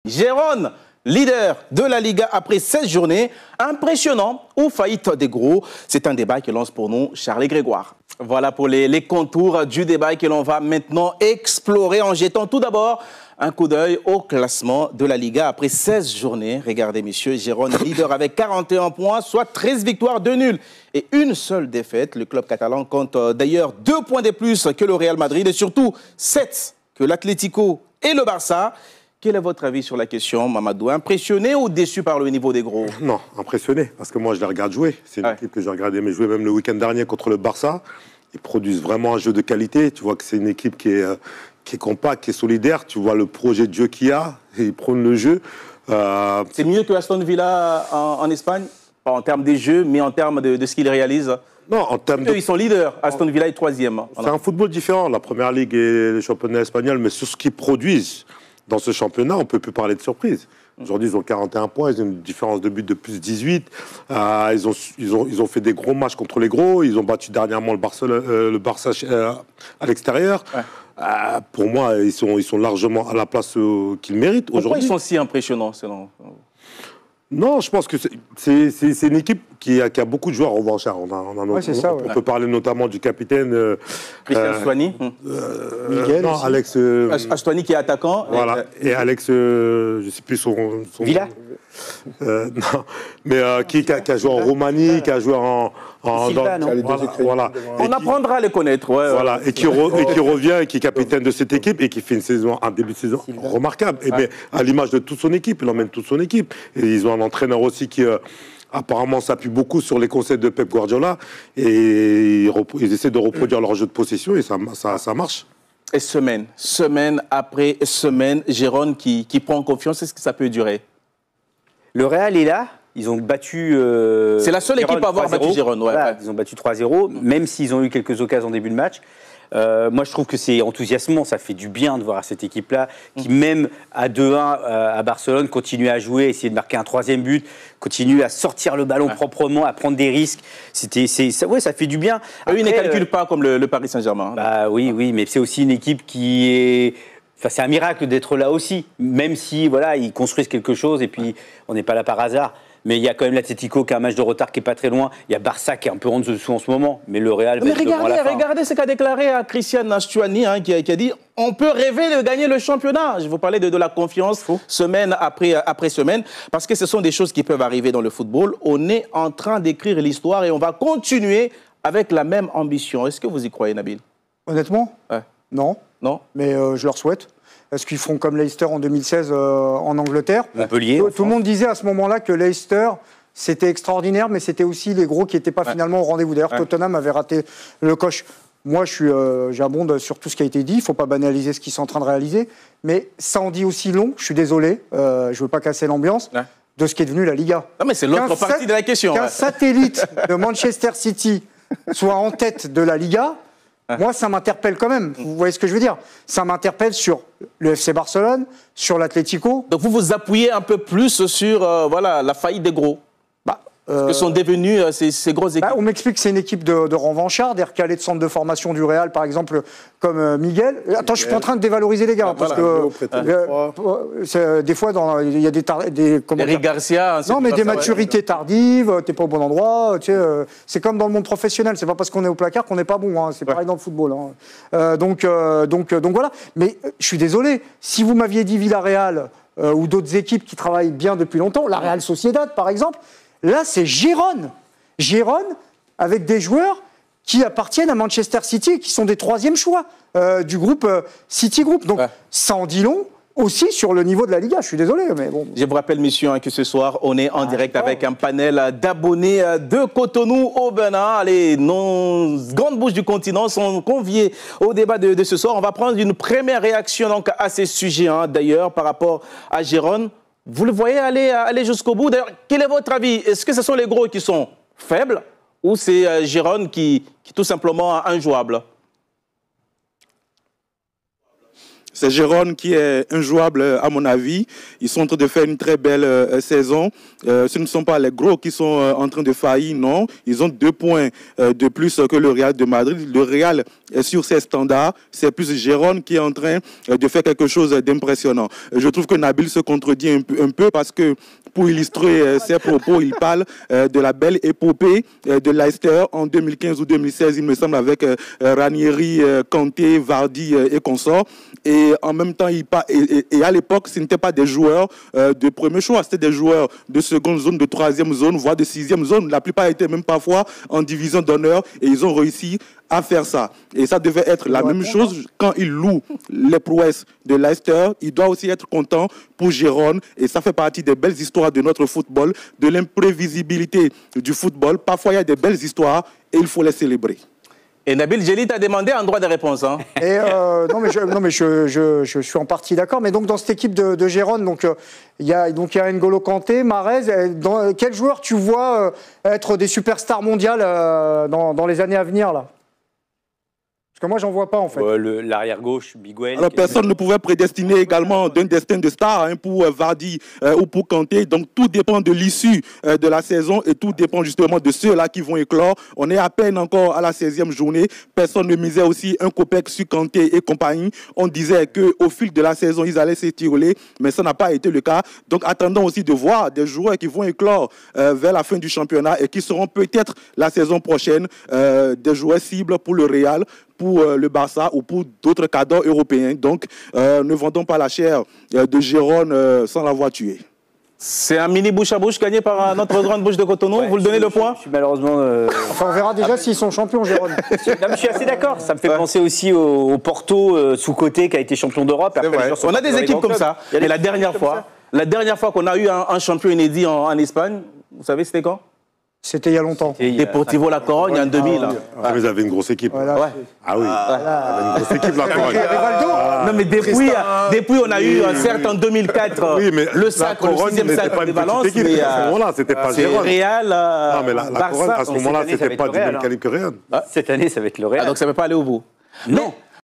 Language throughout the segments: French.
Gérone, leader de la Liga après 16 journées, impressionnant ou faillite des gros? C'est un débat que lance pour nous Charles Grégoire. Voilà pour les contours du débat que l'on va maintenant explorer en jetant tout d'abord un coup d'œil au classement de la Liga après 16 journées. Regardez, messieurs, Gérone, leader avec 41 points, soit 13 victoires, 2 nuls et une seule défaite. Le club catalan compte d'ailleurs 2 points de plus que le Real Madrid et surtout 7 que l'Atlético et le Barça. Quel est votre avis sur la question, Mamadou? Impressionné ou déçu par le niveau des gros? Non, impressionné, parce que moi je les regarde jouer. C'est une équipe que j'ai regardé jouer même le week-end dernier contre le Barça. Ils produisent vraiment un jeu de qualité. Tu vois que c'est une équipe qui est compacte, qui est solidaire. Tu vois le projet de jeu qu'il y a. Ils prônent le jeu. C'est mieux que Aston Villa en Espagne? Pas en termes des jeux, mais en termes de ce qu'ils réalisent? Non, en termes de... Ils sont leaders. Aston Villa est 3e. C'est un football différent. La Première Ligue et le championnat espagnol, mais sur ce qu'ils produisent dans ce championnat, on ne peut plus parler de surprise. Aujourd'hui, ils ont 41 points, ils ont une différence de but de plus 18. Ils ont fait des gros matchs contre les gros. Ils ont battu dernièrement le Barça à l'extérieur. Ouais. Pour moi, ils sont largement à la place qu'ils méritent. Pourquoi ils sont si impressionnants selon vous? Non, je pense que c'est une équipe qui a beaucoup de joueurs en revanche. On peut parler notamment du capitaine Christian Astuani. Miguel. Non, Alex. Astuani qui est attaquant. Voilà. Et Alex, je ne sais plus son Villa. Non, mais qui a joué en Roumanie, qui a joué voilà. On apprendra à les connaître. Voilà. Et qui revient, et qui est capitaine de cette équipe et qui fait un début de saison remarquable. Et bien, à l'image de toute son équipe, il emmène toute son équipe. Et ils ont un entraîneur aussi qui apparemment s'appuie beaucoup sur les conseils de Pep Guardiola et ils essaient de reproduire leur jeu de possession et ça marche. Et semaine après semaine, Gérone qui prend confiance, est-ce que ça peut durer? Le Real est là. Ils ont battu... c'est la seule équipe à avoir battu Gérone. Ouais, voilà, ils ont battu 3-0, même s'ils ont eu quelques occasions en début de match. Moi, je trouve que c'est enthousiasmant. Ça fait du bien de voir cette équipe-là, qui même à 2-1 à Barcelone, continue à jouer, essayer de marquer un 3e but, continue à sortir le ballon proprement, à prendre des risques. Ça fait du bien. Après, ils ne calculent pas comme le Paris Saint-Germain. Bah, oui, mais c'est aussi une équipe qui est... Enfin, c'est un miracle d'être là aussi, même si voilà, ils construisent quelque chose et puis on n'est pas là par hasard. Mais il y a quand même l'Atlético qui a un match de retard qui n'est pas très loin. Il y a Barça qui est un peu en dessous en ce moment. Mais le Real va être devant à la fin. Regardez ce qu'a déclaré à Christian Astuani, qui a dit « On peut rêver de gagner le championnat ». Je vous parlais de la confiance semaine après semaine. Parce que ce sont des choses qui peuvent arriver dans le football. On est en train d'écrire l'histoire et on va continuer avec la même ambition. Est-ce que vous y croyez, Nabil? Honnêtement, non. Non. Mais je leur souhaite. Est-ce qu'ils feront comme Leicester en 2016 en Angleterre? Montpellier. Tout le monde disait à ce moment-là que Leicester, c'était extraordinaire, mais c'était aussi les gros qui n'étaient pas finalement au rendez-vous. D'ailleurs, Tottenham avait raté le coche. Moi, j'abonde sur tout ce qui a été dit. Il ne faut pas banaliser ce qu'ils sont en train de réaliser. Mais ça en dit aussi long, je suis désolé, je ne veux pas casser l'ambiance, de ce qui est devenu la Liga. Non, mais c'est l'autre partie de la question. Qu'un satellite de Manchester City soit en tête de la Liga... Moi, ça m'interpelle quand même. Vous voyez ce que je veux dire? Ça m'interpelle sur le FC Barcelone, sur l'Atlético. Donc vous vous appuyez un peu plus sur la faillite des gros. Ce que sont devenus ces grosses équipes. On m'explique que c'est une équipe de revanchards, des recalés de centre de formation du Real, par exemple, comme Miguel. Attends, je suis pas en train de dévaloriser les gars, parce que des fois, il y a des Eric Garcia. Non, mais des maturités tardives, t'es pas au bon endroit. Tu sais, c'est comme dans le monde professionnel. C'est pas parce qu'on est au placard qu'on n'est pas bon. Hein, c'est pareil dans le football. Hein. Donc voilà. Mais je suis désolé. Si vous m'aviez dit Villarreal ou d'autres équipes qui travaillent bien depuis longtemps, la Real Sociedad, par exemple. Là, c'est Gérone. Gérone, avec des joueurs qui appartiennent à Manchester City et qui sont des 3e choix du groupe City Group. Donc, ça en dit long aussi sur le niveau de la Liga. Je suis désolé, mais bon. Je vous rappelle, messieurs, que ce soir, on est en direct avec un panel d'abonnés de Cotonou au Bénin. Les grandes bouches du continent sont conviées au débat de ce soir. On va prendre une première réaction donc, à ces sujets, d'ailleurs, par rapport à Gérone. Vous le voyez aller jusqu'au bout. D'ailleurs, quel est votre avis? Est-ce que ce sont les gros qui sont faibles ou c'est Gérone qui est tout simplement injouable? C'est Gérone qui est injouable à mon avis. Ils sont en train de faire une très belle saison. Ce ne sont pas les gros qui sont en train de faillir, non. Ils ont 2 points de plus que le Real de Madrid. Le Real est sur ses standards. C'est plus Gérone qui est en train de faire quelque chose d'impressionnant. Je trouve que Nabil se contredit un peu parce que pour illustrer ses propos, il parle de la belle épopée de Leicester en 2015 ou 2016, il me semble, avec Ranieri, Kanté, Vardy et consorts. Et en même temps, et à l'époque, ce n'étaient pas des joueurs de premier choix, c'était des joueurs de seconde zone, de troisième zone, voire de sixième zone. La plupart étaient même parfois en division d'honneur et ils ont réussi à faire ça. Et ça devait être la même chose quand il loue les prouesses de Leicester. Il doit aussi être content pour Gérone. Et ça fait partie des belles histoires de notre football, de l'imprévisibilité du football. Parfois, il y a des belles histoires et il faut les célébrer. Et Nabil Djellit t'a demandé un droit de réponse. Hein. Et non mais je suis en partie d'accord. Mais donc dans cette équipe de Gérone, donc il y a N'Golo Kanté, Mahrez. Quel joueur tu vois être des superstars mondiales dans les années à venir là? Parce que moi, j'en vois pas, en fait. L'arrière-gauche, Miguel. Alors, personne ne pouvait prédestiner également d'un destin de star pour Vardy ou pour Kanté. Donc, tout dépend de l'issue de la saison et tout dépend justement de ceux-là qui vont éclore. On est à peine encore à la 16e journée. Personne ne misait aussi un copec sur Kanté et compagnie. On disait qu'au fil de la saison, ils allaient s'étirer, mais ça n'a pas été le cas. Donc, attendons aussi de voir des joueurs qui vont éclore vers la fin du championnat et qui seront peut-être la saison prochaine des joueurs cibles pour le Real, pour le Barça ou pour d'autres cadres européens. Donc, ne vendons pas la chair de Gérone sans l'avoir tué. C'est un mini bouche à bouche gagné par notre grande bouche de Cotonou. Ouais, vous le donnez le point? Je suis malheureusement... Enfin, on verra déjà s'ils sont champions, Gérone. Je suis assez d'accord. Ça me fait penser aussi au Porto sous-côté qui a été champion d'Europe. On a des équipes comme ça. Et la dernière fois qu'on a eu un champion inédit en Espagne, vous savez c'était quand? C'était il y a longtemps. Deportivo La Corogne en 2000. Ah, mais ils avaient une grosse équipe. Voilà. Ah oui, ils avaient une grosse équipe, La Corogne. Non, mais depuis on a eu, certes en 2004, oui, mais le sacre, le 6e sacre de Valence. Mais à ce moment-là, c'était pas Gérone. Real, non, mais la Corogne, à ce moment-là, c'était pas du même calibre que Real. Cette année, ça va être le Real. Donc ça ne peut pas aller au bout. Non.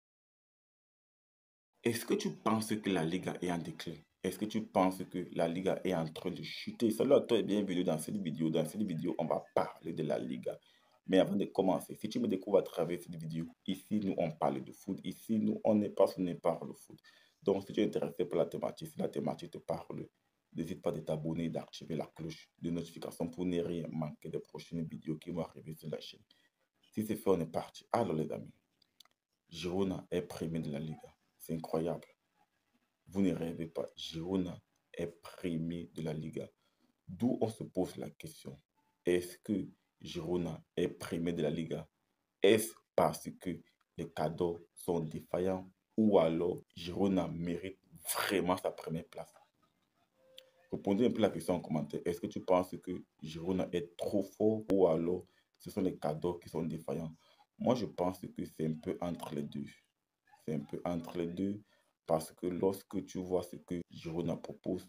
Est-ce que tu penses que la Liga est en déclin? Est-ce que tu penses que la Liga est en train de chuter? Salut à toi et bienvenue dans cette vidéo. Dans cette vidéo, on va parler de la Liga. Mais avant de commencer, si tu me découvres à travers cette vidéo, ici, nous, on parle de foot. Ici, nous, on n'est pas sur le foot. Donc, si tu es intéressé par la thématique, si la thématique te parle, n'hésite pas de t'abonner et d'activer la cloche de notification pour ne rien manquer des prochaines vidéos qui vont arriver sur la chaîne. Si c'est fait, on est parti. Alors, les amis, Girona est premier de la Liga. C'est incroyable. Vous ne rêvez pas, Girona est premier de la Liga. D'où on se pose la question, est-ce que Girona est premier de la Liga? Est-ce parce que les cadeaux sont défaillants ou alors Girona mérite vraiment sa première place? Répondez un peu la question en commentaire. Est-ce que tu penses que Girona est trop fort ou alors ce sont les cadeaux qui sont défaillants? Moi, je pense que c'est un peu entre les deux. C'est un peu entre les deux. Parce que lorsque tu vois ce que Girona propose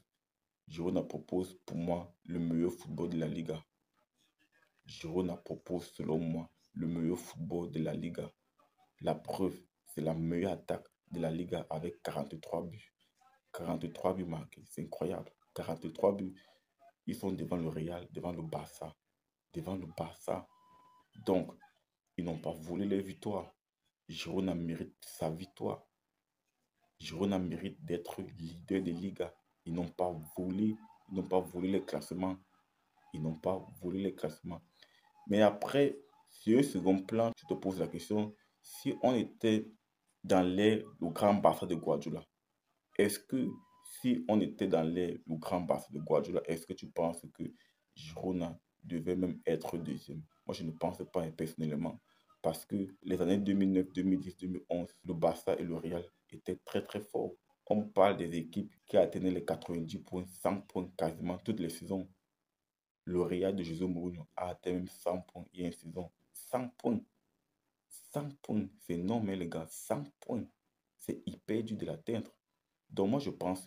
pour moi le meilleur football de la Liga. Girona propose selon moi le meilleur football de la Liga. La preuve, c'est la meilleure attaque de la Liga avec 43 buts. 43 buts marqués, c'est incroyable. 43 buts. Ils sont devant le Real, devant le Barça. Devant le Barça. Donc, ils n'ont pas volé les victoires. Girona mérite sa victoire. Girona mérite d'être leader de Liga. Ils n'ont pas volé les classements. Ils n'ont pas volé les classements. Mais après, sur un second plan, tu te poses la question, si on était dans l'ère du grand Barça de Guardiola, est-ce que si on était dans l'ère du grand Barça de Guardiola, est-ce que tu penses que Girona devait même être deuxième? Moi, je ne pense pas personnellement. Parce que les années 2009, 2010, 2011, le Barça et le Real étaient très très forts. On parle des équipes qui atteignaient les 90 points, 100 points quasiment toutes les saisons. Le Real de José Mourinho a atteint même 100 points il y a une saison. 100 points. 100 points. C'est énorme, les gars. 100 points. C'est hyper dur de l'atteindre. Donc moi je pense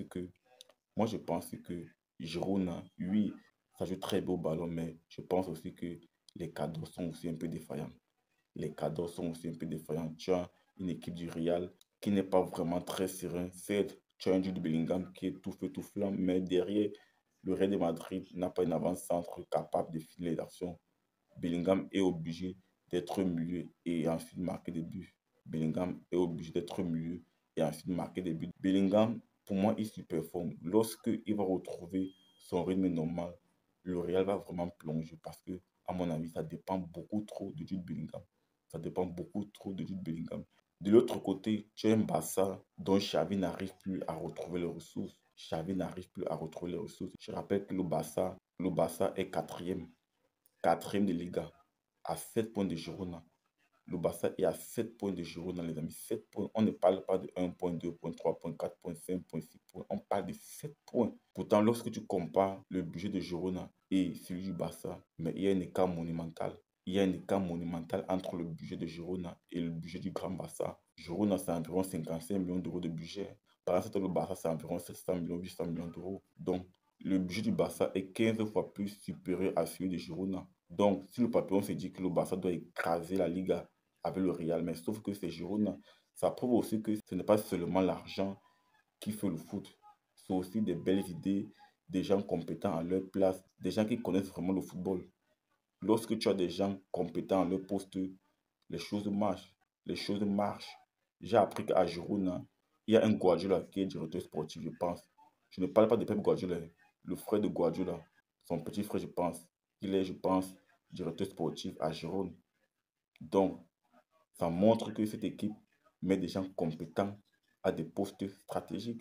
que Girona, oui, ça joue très beau ballon, mais je pense aussi que les cadres sont aussi un peu défaillants. Les cadres sont aussi un peu défaillants. Tu as une équipe du Real qui n'est pas vraiment très serein. Certes, tu as un Jude Bellingham qui est tout feu, tout flamme, mais derrière, le Real de Madrid n'a pas une avant-centre capable de finir les actions. Bellingham est obligé d'être milieu et ensuite marquer des buts. Bellingham est obligé d'être milieu et ensuite marquer des buts. Bellingham, pour moi, il surperforme. Lorsqu'il va retrouver son rythme normal, le Real va vraiment plonger parce que, à mon avis, ça dépend beaucoup trop de Jude Bellingham. Ça dépend beaucoup trop de Jude Bellingham. De l'autre côté, tu as un Barça dont Xavi n'arrive plus à retrouver les ressources. Xavi n'arrive plus à retrouver les ressources. Je rappelle que le Barça est quatrième de Liga, à 7 points de Girona. Le Barça est à 7 points de Girona, les amis. 7 points. On ne parle pas de 1 point, 2 points, 3 points, 4 points, 5 points, 6 points. On parle de 7 points. Pourtant, lorsque tu compares le budget de Girona et celui du Barça, mais il y a un écart monumental. Il y a un écart monumental entre le budget de Girona et le budget du Grand Barça. Girona, c'est environ 55 millions d'euros de budget. Par exemple, le Barça, c'est environ 700 millions, 800 millions d'euros. Donc, le budget du Barça est 15 fois plus supérieur à celui de Girona. Donc, si le papillon se dit que le Barça doit écraser la Liga avec le Real, mais sauf que c'est Girona, ça prouve aussi que ce n'est pas seulement l'argent qui fait le foot. C'est aussi des belles idées, des gens compétents à leur place, des gens qui connaissent vraiment le football. Lorsque tu as des gens compétents à leur poste, les choses marchent. Les choses marchent. J'ai appris qu'à Girona, il y a un Guardiola qui est directeur sportif, je pense. Je ne parle pas de Pep Guardiola, le frère de Guardiola, son petit frère, je pense. Il est, je pense, directeur sportif à Girona. Donc, ça montre que cette équipe met des gens compétents à des postes stratégiques.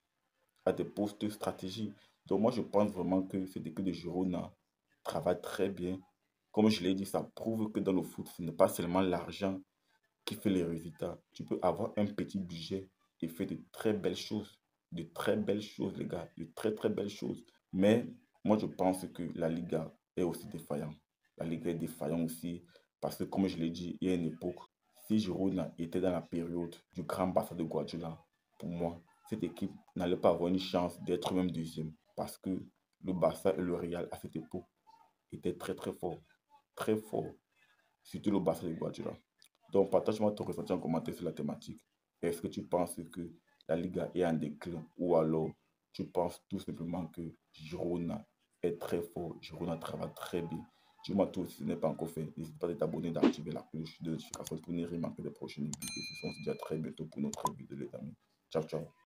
Donc, moi, je pense vraiment que cette équipe de Girona travaille très bien. Comme je l'ai dit, ça prouve que dans le foot, ce n'est pas seulement l'argent qui fait les résultats. Tu peux avoir un petit budget et faire de très belles choses. De très belles choses, les gars. De très, très belles choses. Mais moi, je pense que la Liga est aussi défaillante. La Liga est défaillante aussi parce que, comme je l'ai dit, il y a une époque, si Girona était dans la période du grand Barça de Guardiola, pour moi, cette équipe n'allait pas avoir une chance d'être même deuxième parce que le Barça et le Real, à cette époque, étaient très, très forts. Très forts. Surtout le Barça de Guardiola. Donc, partage-moi ton ressenti en commentaire sur la thématique. Est-ce que tu penses que la Liga est en déclin ou alors tu penses tout simplement que Girona est très fort, Girona travaille très bien? Dis-moi tout si ce n'est pas encore fait. N'hésite pas à t'abonner, d'activer la cloche de notification pour ne rien manquer des prochaines vidéos. Et ce sont, on se dit à très bientôt pour notre vidéo, les amis. Ciao, ciao.